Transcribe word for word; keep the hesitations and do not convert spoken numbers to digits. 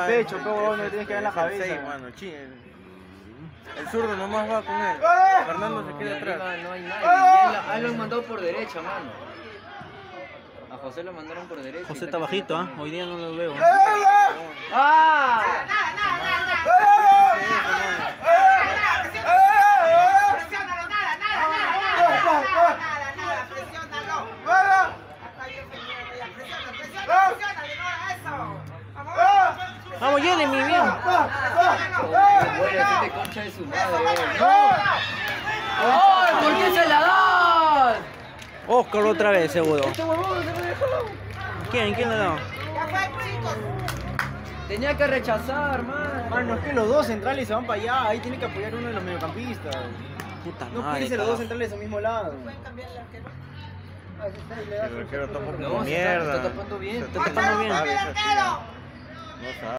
pecho, pero no tienes que dar en la cabeza. seis, mano, ching. El zurdo nomás va con él. Fernando se queda atrás. Arriba no hay nadie. Ya lo han mandado por derecha, mano. A José lo mandaron por derecha. José está bajito, ¿ah? ¿eh? Hoy día no lo veo. ¡Ah! Vamos, Jeremy, bien. Bueno, concha de su madre. ¡Ay! ¿Por qué se la dan? Oscar otra vez, seguro. Este huevón se me dejó. ¿Quién? ¿Quién le da? Tenía que rechazar, man. Mano, es que los dos centrales se van para allá, ahí tiene que apoyar uno de los mediocampistas. Puta No madre. pueden ser los dos carajo. centrales al mismo lado. El arquero está un poco No, como se mierda. está tapando bien. Está tapando bien. No sabe.